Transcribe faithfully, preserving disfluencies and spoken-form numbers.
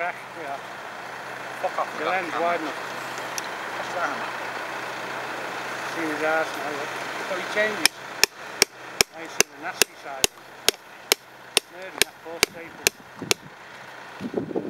crash, yeah. Fuck off. The lens wide enough. What's that? See his arse now, look. So he changes. Now you see the nasty side. Murdering that poor staple.